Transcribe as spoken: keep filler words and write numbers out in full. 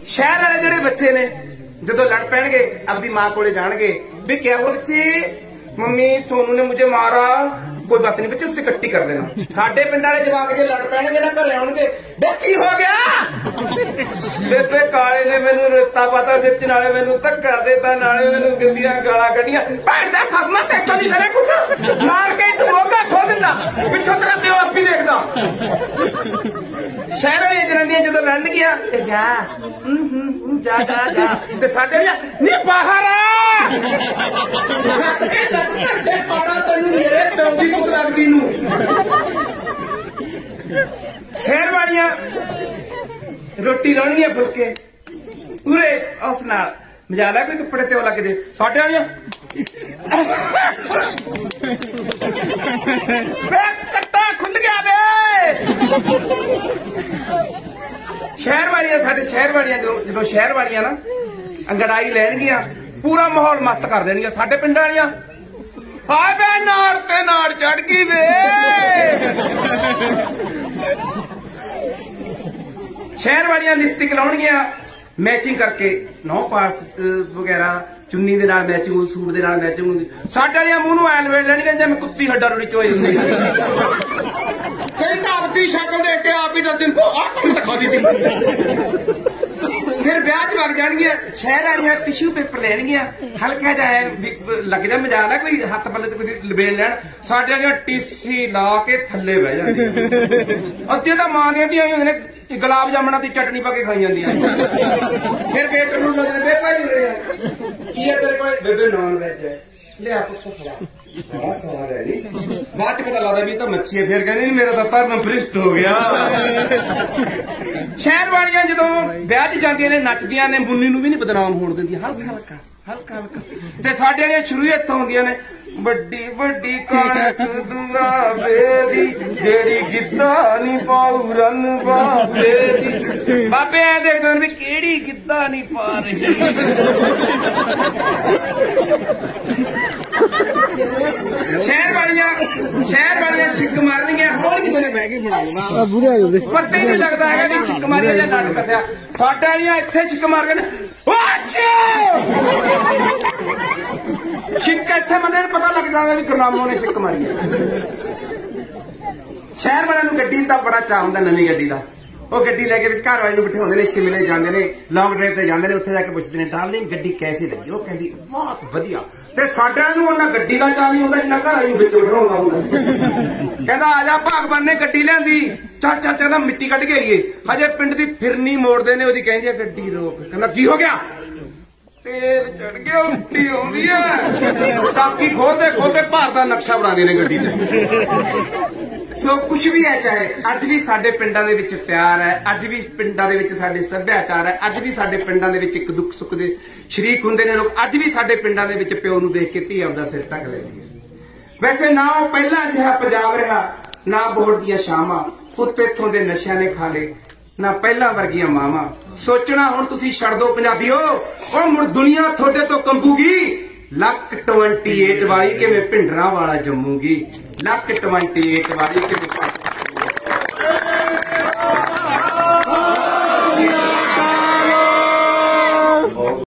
शहर वाले जेडे बच्चे ने जो लड़ पैणगे अपनी मां को जाणगे भी क्या हो बच्चे मम्मी सोनू ने मुझे मारा कोई बात नहीं बच्चे उससे कट्टी कर देना। साडे पिंड वाले जवाक जो लड़ पैणगे ना घरे आउणगे बे की हो गया बेबे काले ने मैनू रेता पाता सिर च नाले मैनू धक्का देता नाले मैनू गंदियां गालां कढियां भैन दा खसमा तेरे तो नहीं सरे कुछ मार के धोखा खो दिंदा पिछों तेरा प्यो आप ही देखदा। शहर वाली जनानियां जो लड़ गया जा जा जा जा ते साडे नी बाहर शहर वालियां रोटी लाउणगियां फुलके पूरे उस नाल मजाला कोई कपड़े ते लग जे साडे वालियां कट्टा खुल गया वे। शहर वालियां साडे शहर वालियां जो शहर वालियां ना अंगड़ाई लैणगियां पूरा माहौल मस्त कर देणगियां। साडे पिंड वालियां हाय बे नाड़ ते नाड़ चढ़ गई वे। शहर वालियां लिपस्टिक लाउणगियां मैचिंग करके नौ पास वगैरह चुन्नी दे नाल मैचिंग सूट दे नाल मैचिंग होंदी। साडे वालियां मूंह नूं ऐल वेल लैणगियां जिवें कुत्ती हड्डा रोड़ी चोई हुंदी कई तावती शक्ल देख के आप ही दस दिन को आ कम तक खादी थी। फिर ब्याह च लग जाएंगे शहर वालियां टिश्यू पेपर लैणगियां हल्का जिहा लग जा मजा ना कोई हत्थ पल्ले ते कोई लबेड़ लैण साडे वालियां टीसी ला के थल्ले बह जांदियां अद्धियां तां मां दियां धियां होंदियां ने गुलाब जामुना दी चटनी पा के खाई जांदियां। फिर वेटर नूं लगदे बे भाई की है तेरे कोल बेबे नॉन वेज है लिया पुੱਤ खा बाद च पता लगता भी तो मच्छी है फिर कहने मेरा तो धर्म भ्रिष्ट हो गया। शहर वालियां जो ब्याह च जांदियां ने नचदियां ने मुन्नी नूं भी नहीं बदनाम होण दिंदियां हल्का हल्का हल्का हल्का ते साडे वालियां शुरू ही इत्थों होंदियां ने वड्डी वड्डी कणक दुरावे दी जेड़ी गिद्धा नी पाऊ रन बाबे दी बाबे ऐ देखदे ने भी केड़ी गिद्धा नी पा रही। शहर वालियां शहर वालियां छिक मारनियां हौली किते ने बह के बनाउणा बुरे आ जांदे पता ही नहीं लगदा है कि छिक मारी या नट कसिया। साडे वालियां इत्थे छिक मार के छिक इत्थे बंदे नूं पता लग जांदा भी गुरनामों ने छिक मारी है। शहर वालियां नूं गड्डी दा बड़ा चाऽ हुंदा नवीं गड्डी दा वो गड्डी लेके घर वाले बिठाते हैं शिमले जाते हैं लॉन्ग ड्राइव से जाते हैं उत्थे जाके पुछते हैं डार्लिंग गड्डी कैसी लगी वो कहती बहुत वधिया ते साडे नूं उन्हां गड्डी दा चाऽ नहीं हुंदा जिन्ना घर वाले विच बिठाउंदा हुंदा कहंदा आ जा भागवान ने गड्डी लिआंदी चल चल चल मिट्टी कढ के आईए हजे पिंड दी फिरनी मोड़दे ने ओदी कहंदी गड्डी रोक कहंदा की हो गया तेल चढ़ गया मिट्टी आउंदी है टाकी खोलदे खोलदे भार दा नक्शा बनांदे ने गड्डी ते। सो कुछ भी है चाहे अज भी साडे पिंडां दे विच प्यार है अज भी पिंडां दे विच साडे सभ्याचार है अज भी साडे पिंडां दे विच एक दुख सुख दे शरीक हुंदे ने लोग अज भी साडे पिंडां दे विच प्यो नूं देख के धी आपदा सिर ढक लैंदी है। वैसे ना वो पहला जिहा पंजाब रहा ना बोर्ड दियां शामां पुੱਤ इत्थों दे नशिਆਂ ने खा ले ना पहला वर्गियां मावां सोचना हुण तुसीं छड़ दो पंजाबीओ ओ मुड़ दुनिया थोड़े तो कंबूगी लक ट्वेंटी एट वाली कि मैं भिंडरां वाला जम्मूगी लक ट्वेंटी एट वाली कि